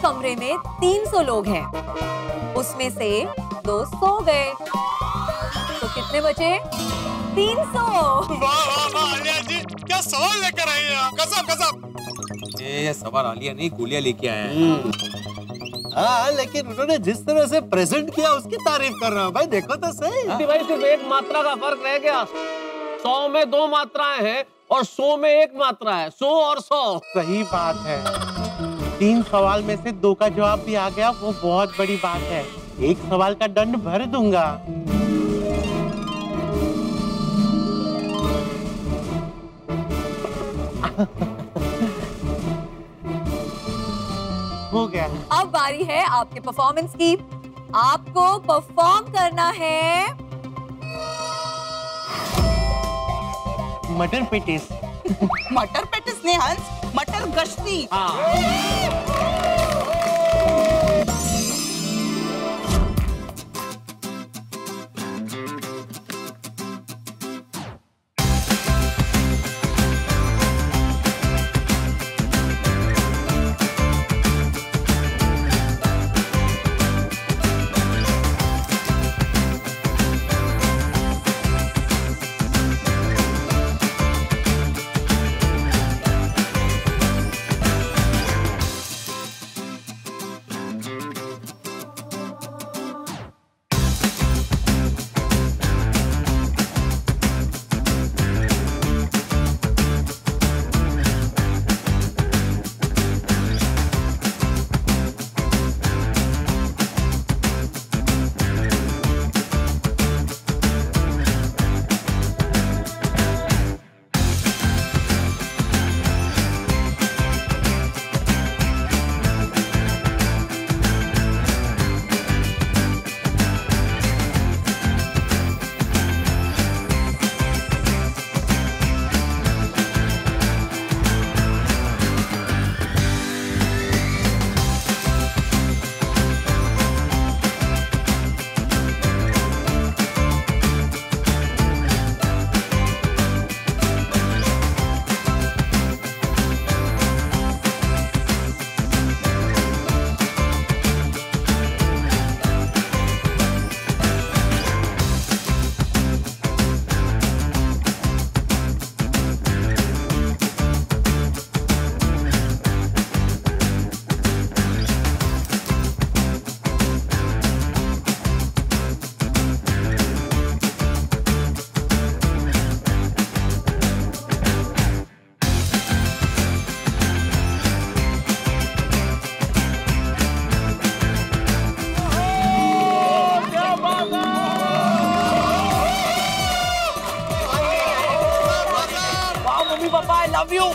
कमरे में 300 लोग हैं, उसमें से 2 सो गए, तो कितने बचे? 300। वाह वाह वाह आलिया जी, क्या सवाल लेकर आई हैं आप, कसम कसम। ये सवाल आलिया नहीं गोलियां लेके आए हैं। हाँ, लेकिन उन्होंने जिस तरह से प्रेजेंट किया उसकी तारीफ कर रहा हूँ भाई, देखो तो सही। भाई सिर्फ एक मात्रा का फर्क रह गया। 100 में 2 मात्राएं हैं और 100 में 1 मात्रा है। 100 और 100। सही बात है। 3 सवाल में से 2 का जवाब भी आ गया, वो बहुत बड़ी बात है। 1 सवाल का दंड भर दूंगा। हो गया। अब बारी है आपके परफॉर्मेंस की। आपको परफॉर्म करना है मटर पेटिस। मटर पेटिस ने हंस, मटर गश्ती। Love you.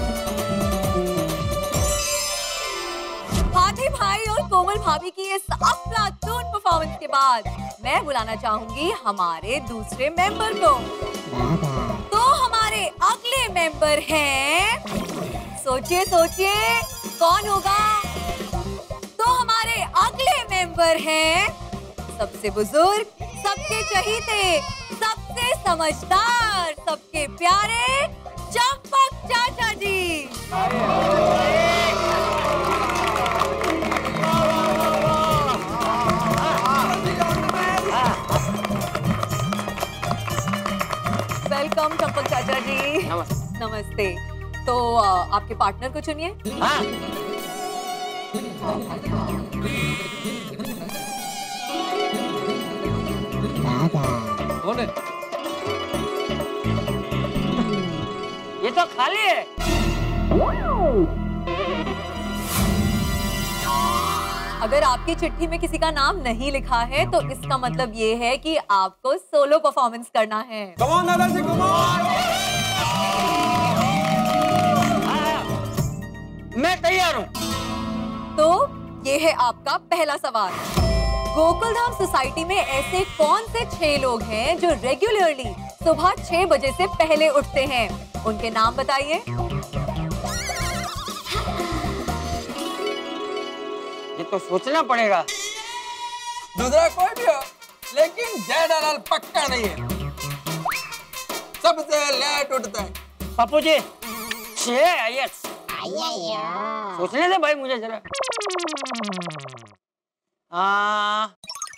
हाथी भाई और कोमल भाभी की इस अफलातून परफॉर्मेंस के बाद मैं बुलाना चाहूंगी हमारे दूसरे मेंबर को। तो हमारे अगले मेंबर हैं, सोचिए सोचिए कौन होगा। तो हमारे अगले मेंबर हैं सबसे बुजुर्ग, सबके चहीते, सबसे समझदार, सबके प्यारे चंपक चाचा जी। वेलकम चंपक चाचा जी। नमस्ते। तो आपके पार्टनर को चुनिए। कौन है? ये तो खाली है। अगर आपकी चिट्ठी में किसी का नाम नहीं लिखा है तो इसका मतलब ये है कि आपको सोलो परफॉर्मेंस करना है। कमान दादाजी कमान। मैं तैयार हूँ। तो ये है आपका पहला सवाल। गोकुलधाम सोसाइटी में ऐसे कौन से 6 लोग हैं जो रेगुलरली सुबह 6 बजे से पहले उठते हैं? उनके नाम बताइए। ये तो सोचना पड़ेगा। दूसरा कोई भी हो, लेकिन जेठालाल पक्का नहीं है। सबसे लेट उठता है। पप्पू जी। यस। सोचने दे भाई मुझे जरा। हाँ,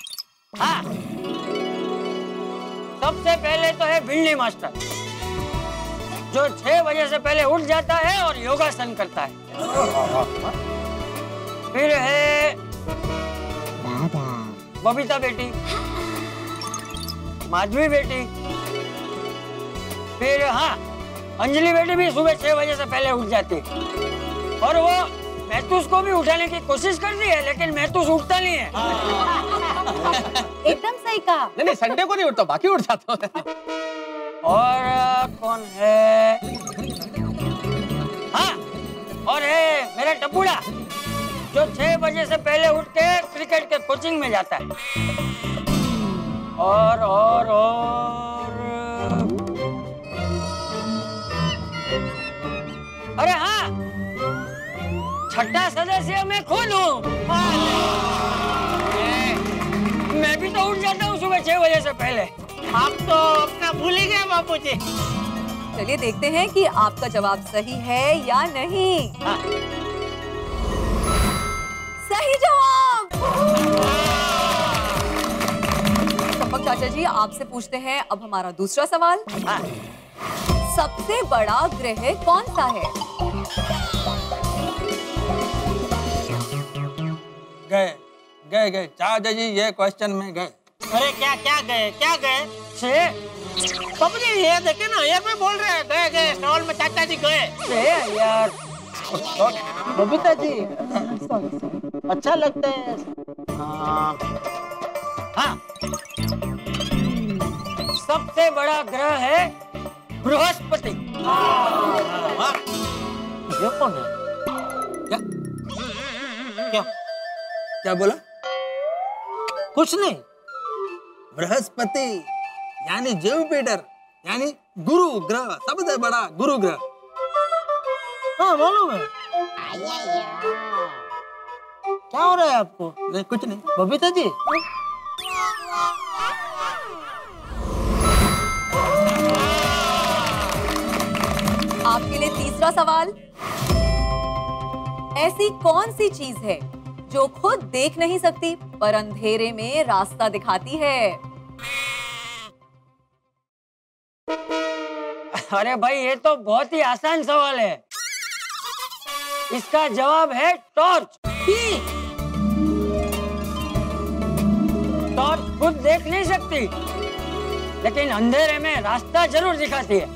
सबसे पहले तो है भिंडी मास्टर, जो 6 बजे से पहले उठ जाता है और योगासन करता है। फिर है बबीता बेटी, माधवी बेटी, फिर हाँ अंजलि बेटी भी सुबह 6 बजे से पहले उठ जाती है और वो महतूस को भी उठाने की कोशिश करती है, लेकिन महतूस उठता नहीं है। एकदम सही कहा। नहीं संडे को नहीं उठता, बाकी उठ जाता है। और कौन है? हाँ, और है मेरा टप्पूड़ा, जो 6 बजे से पहले उठ के क्रिकेट के कोचिंग में जाता है। और अरे हाँ, छठा सदस्य मैं खुद हूँ। मैं भी तो उठ जाता हूँ सुबह 6 बजे से पहले। आप तो अपना भूल ही गए बापूजी। चलिए देखते हैं कि आपका जवाब सही है या नहीं। हाँ। सही जवाब। चंपक चाचा जी, आपसे पूछते हैं अब हमारा दूसरा सवाल। हाँ। सबसे बड़ा ग्रह कौन सा है? गए चाचा जी, ये क्वेश्चन में गए। अरे क्या गए? बापूजी ये देखे ना, ये मैं बोल रहे हैं गए सवाल में चाचा जी गए। यार बबीता जी अच्छा लगता है। हाँ, सबसे बड़ा ग्रह है बृहस्पति। ये कौन है? क्या बोला? कुछ नहीं। बृहस्पति यानी जुपिटर, यानी गुरु ग्रह, सबसे बड़ा गुरु ग्रह। हाँ मालूम है। क्या हो रहा है आपको? नहीं कुछ नहीं। बबीता जी आपके लिए तीसरा सवाल। ऐसी कौन सी चीज है जो खुद देख नहीं सकती पर अंधेरे में रास्ता दिखाती है? अरे भाई ये तो बहुत ही आसान सवाल है। इसका जवाब है टॉर्च। टॉर्च खुद देख नहीं सकती, लेकिन अंधेरे में रास्ता जरूर दिखाती है।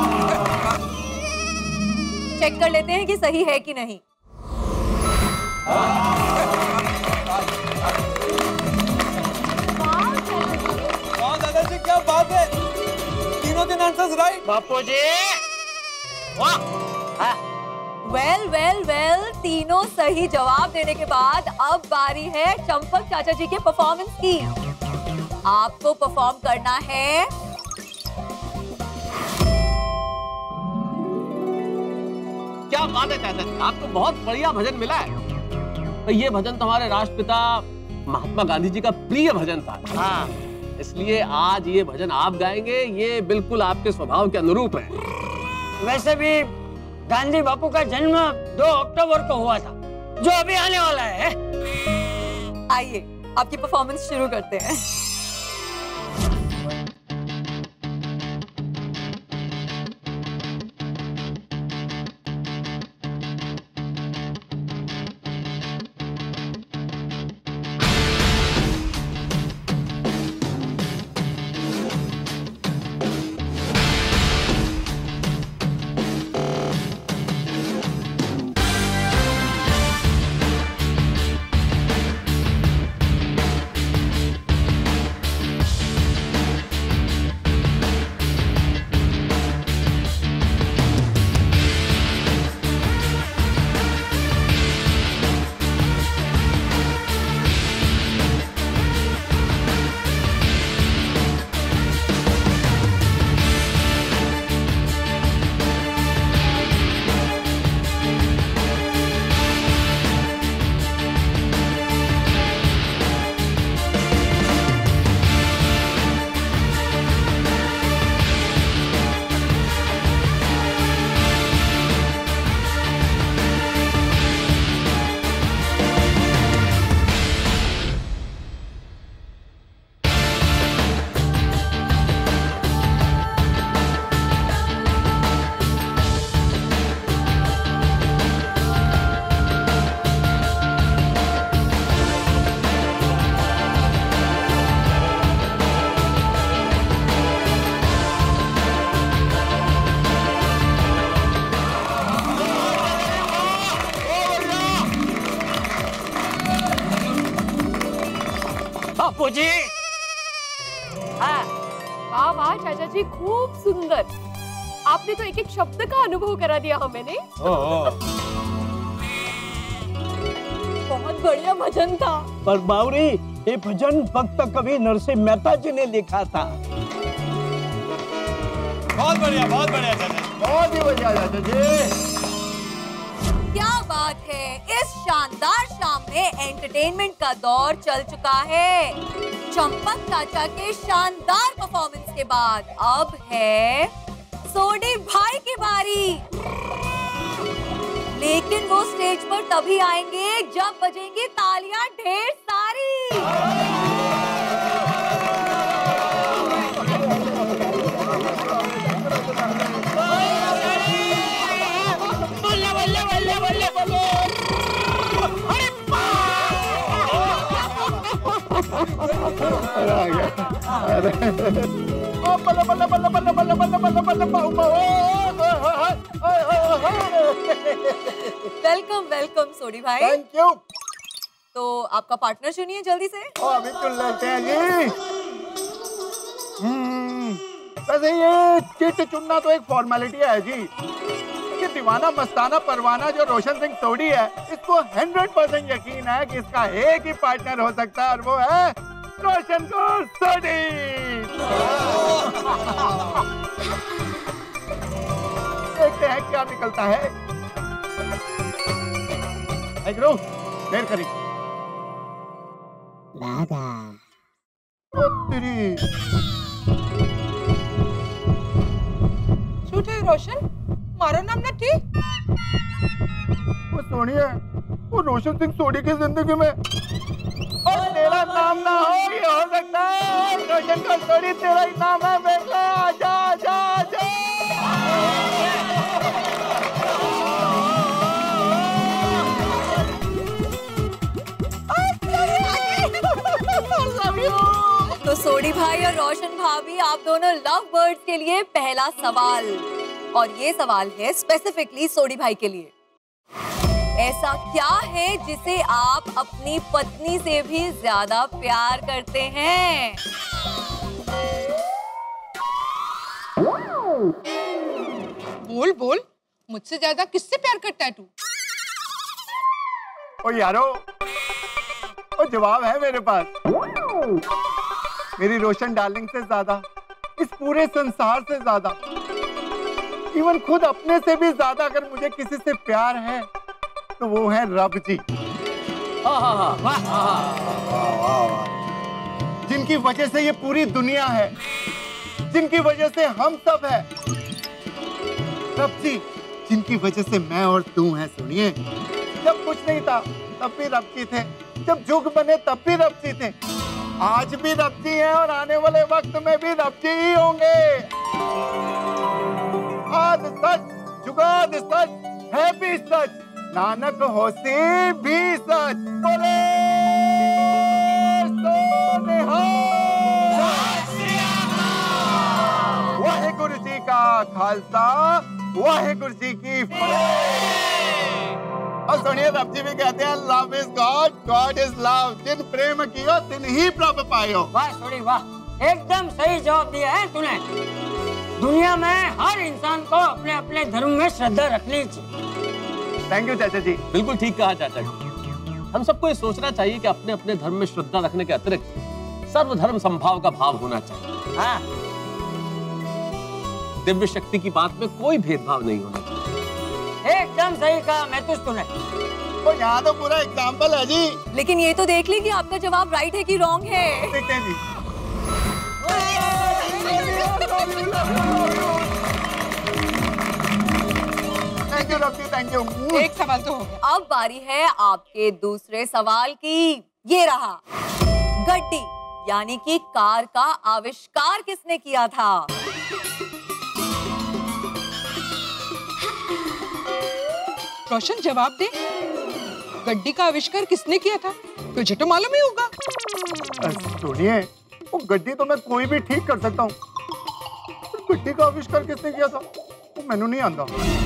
चेक कर लेते हैं कि सही है कि नहीं। दादाजी क्या बात है, तीनों दिन आंसर्स राइट। बापूजी वेल, तीनों सही जवाब देने के बाद अब बारी है चंपक चाचा जी के परफॉर्मेंस की। आपको परफॉर्म करना है क्या बात है चाचा जी, आपको बहुत बढ़िया भजन मिला है। तो ये भजन तो हमारे राष्ट्रपिता महात्मा गांधी जी का प्रिय भजन था। हाँ, इसलिए आज ये भजन आप गाएंगे, ये बिल्कुल आपके स्वभाव के अनुरूप है। वैसे भी गांधी बापू का जन्म 2 अक्टूबर को हुआ था, जो अभी आने वाला है। आइए आपकी परफॉर्मेंस शुरू करते हैं। बाबूजी। हाँ वाह वाह चाचा जी, खूब सुंदर। आपने तो एक एक शब्द का अनुभव करा दिया हमें ने। बहुत बढ़िया भजन था। पर बावरी, ये भजन भक्त कवि नरसिंह मेहता जी ने लिखा था। बहुत बढ़िया चाचा जी, बहुत ही बढ़िया चाचा जी। क्या बात है, इस शानदार शाम में एंटरटेनमेंट का दौर चल चुका है। चंपक चाचा के शानदार परफॉर्मेंस के बाद अब है सोडी भाई की बारी। लेकिन वो स्टेज पर तभी आएंगे जब बजेंगी तालियां ढेर सारी। वेलकम वेलकम सोडी भाई। Thank you. तो आपका पार्टनर चुनिए जल्दी से। अभी चुन लेते हैं जी। वैसे ये चिट चुनना तो एक फॉर्मेलिटी है जी। ये दीवाना मस्ताना परवाना जो रोशन सिंह सोडी है, इसको 100% यकीन है कि इसका एक ही पार्टनर हो सकता है और वो है रोशन कौर सोडी। देखते हैं क्या निकलता है। देर करी શું થયું રોશન? મારો નામ નથી? वो सोनी है, वो रोशन सिंह सोडी की जिंदगी में। और तेरा नाम ना हो ये हो सकता है। रोशन का सोडी तेरा ही नाम है बेटा। आजा आजा आजा। तो सोडी भाई और रोशन भाभी, आप दोनों लव बर्ड्स के लिए पहला सवाल, और ये सवाल है स्पेसिफिकली सोडी भाई के लिए। ऐसा क्या है जिसे आप अपनी पत्नी से भी ज्यादा प्यार करते हैं? बोल बोल, मुझसे ज्यादा किससे प्यार करता है तू? ओ यारो, ओ जवाब है मेरे पास। मेरी रोशन डार्लिंग से ज्यादा, इस पूरे संसार से ज्यादा, इवन खुद अपने से भी ज्यादा अगर मुझे किसी से प्यार है तो वो है रब जी। जिनकी वजह से ये पूरी दुनिया है, जिनकी वजह से हम सब है। रब जी, जिनकी वजह से मैं और तू हैं। सुनिए, जब कुछ नहीं था तब भी रब जी थे, जब जुग बने तब भी रब जी थे, आज भी रब जी हैं और आने वाले वक्त में भी रब जी ही होंगे। आज सच, जुगाद सच, है भी सच, नानक होसी भी सच। बोले सो निहाल। वाहेगुरु जी का खालसा, वाहेगुरु जी की फतेह। और सुनिए, रब जी भी कहते हैं love is God, God is love. जिन प्रेम कियो तिन ही प्रभ पायो। वाह सोडी वाह, एकदम सही जवाब दिया है तूने। दुनिया में हर इंसान को अपने अपने धर्म में श्रद्धा रखनी चाहिए। थैंक यू चाचा जी। बिल्कुल ठीक कहा चाचा जी। हम सबको ये सोचना चाहिए कि अपने अपने धर्म में श्रद्धा रखने के अतिरिक्त सर्वधर्म संभाव का भाव होना चाहिए। हाँ, दिव्य शक्ति की बात में कोई भेदभाव नहीं होना चाहिए। एकदम सही कहा महतूस तूने। तो यहाँ तो पूरा एग्जाम्पल है जी। लेकिन ये तो देख ली कि आपका जवाब राइट है कि रॉन्ग है। देखते हैं जी। Thank you rub ji, thank you. एक सवाल तो हो गया। अब बारी है आपके दूसरे सवाल की। ये रहा, गड्डी यानी कि कार का आविष्कार किसने किया था? रोशन जवाब दे, गड्डी का आविष्कार किसने किया था? तुझे तो मालूम ही होगा। सुनिए, वो गड्डी तो मैं कोई भी ठीक कर सकता हूँ, गड्डी का आविष्कार किसने किया था वो मैंने नहीं आता।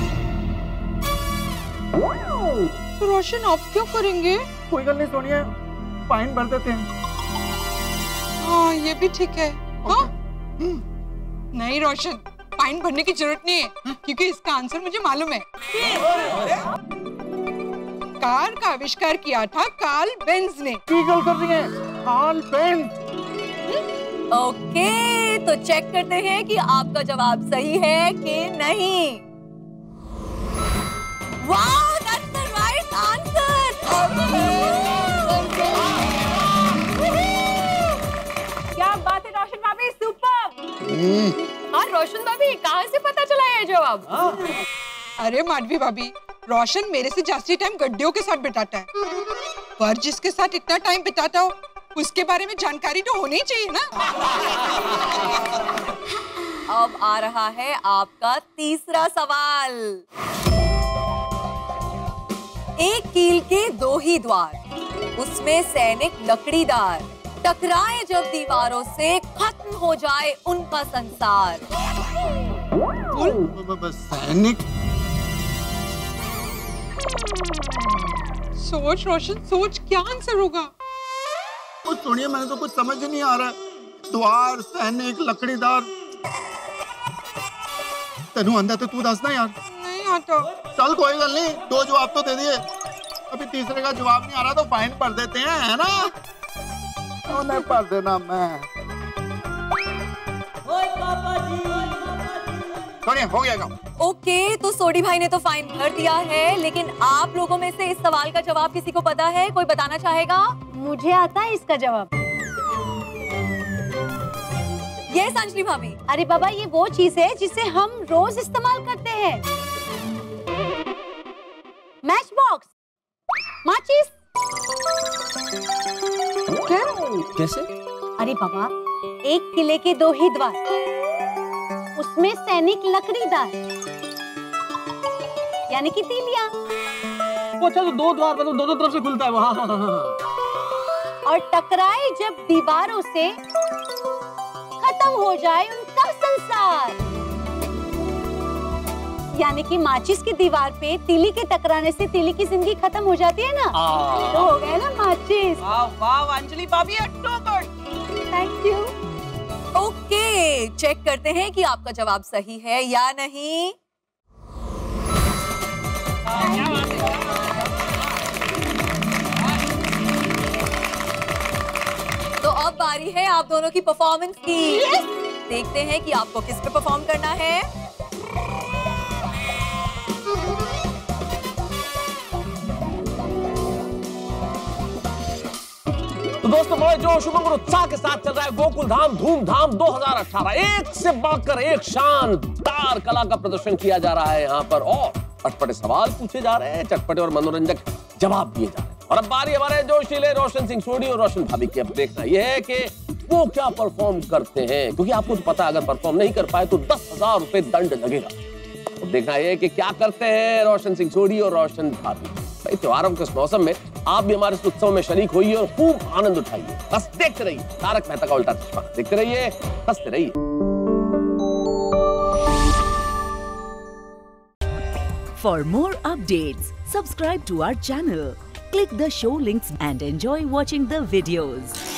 तो रोशन ऑफ क्यों करेंगे? कोई गल नहीं सोनिया, फाइन भर देते हैं। हाँ ये भी ठीक है। हाँ? नहीं रोशन, फाइन भरने की जरूरत नहीं है क्योंकि इसका आंसर मुझे मालूम है। कार का आविष्कार किया था कार्ल बेंज ने। गल कर रही है कार्ल बेंज। ओके, तो चेक करते हैं कि आपका जवाब सही है कि नहीं। Wow, that's the right answer. क्या बात है रोशन भाभी, सुपर। हाँ रोशन भाभी, कहाँ से पता चला ये जवाब? अरे माधवी भाभी, रोशन मेरे से जास्ती टाइम गड्ढियों के साथ बिताता है, पर जिसके साथ इतना टाइम बिताता हो उसके बारे में जानकारी तो होनी चाहिए ना। अब आ रहा है आपका तीसरा सवाल। एक कील के दो ही द्वार, उसमें सैनिक लकड़ीदार, टकराए जब दीवारों से खत्म हो जाए उनका संसार। सैनिक। सोच रोशन सोच, क्या आंसर होगा? कुछ सुनिए, मैंने तो कुछ समझ ही नहीं आ रहा है। द्वार, सैनिक, लकड़ीदार। तेनू आंदा तो तू दसना यार। नहीं आता। चल कोई गल नहीं, दो जवाब तो दे दिए, अभी तीसरे का जवाब नहीं आ रहा तो फाइन भर देते हैं, है ना? उन्हें भर देना मैं। हो गया काम। ओके, तो सोडी भाई ने तो फाइन भर दिया है, लेकिन आप लोगों में से इस सवाल का जवाब किसी को पता है? कोई बताना चाहेगा? मुझे आता है इसका जवाब। ये अंजलि भाभी। अरे बाबा, ये वो चीज है जिसे हम रोज इस्तेमाल करते हैं। मैच बॉक्स, माचिस। क्या? कैसे? अरे बाबा, एक किले के दो ही द्वार, उसमें सैनिक लकड़ीदार, यानी कि तीलियां। अच्छा, तो दो द्वार मतलब दोनों तरफ से खुलता है वो। हाँ। और टकराए जब दीवारों से खत्म हो जाए उनका संसार, यानी कि माचिस की दीवार पे तीली के टकराने से तीली की जिंदगी खत्म हो जाती है ना, तो हो गया ना माचिस। वाह अंजलि भाभी, थैंक यू। ओके, चेक करते हैं कि आपका जवाब सही है या नहीं। तो अब बारी है आप दोनों की परफॉर्मेंस की। देखते हैं कि आपको किस पे परफॉर्म करना है। तो दोस्तों, बड़े जोश उमंग और उत्साह के साथ चल रहा है गोकुल धाम धूमधाम 2018। एक से बढ़कर एक शानदार कला का प्रदर्शन किया जा रहा है यहाँ पर, और चटपटे सवाल पूछे जा रहे हैं, चटपटे और मनोरंजक जवाब दिए जा रहे हैं। और अब बारी हमारे जोशीले रोशन सिंह सोडी और रोशन भाभी की। अब देखना यह है कि वो क्या परफॉर्म करते हैं, क्योंकि आपको तो पता है अगर परफॉर्म नहीं कर पाए तो 10,000 रुपए दंड लगेगा। तो देखना यह है कि क्या करते हैं रोशन सिंह सोडी और रोशन भाभी। भाई, त्योहारों के इस मौसम में आप भी हमारे इस उत्सव में शरीक होइए और खूब आनंद उठाइए। बस देखते रहिए तारक मेहता का उल्टा चश्मा, देखते रहिए, हंसते रहिए। For more updates, subscribe to our channel, click the show links and enjoy watching the videos.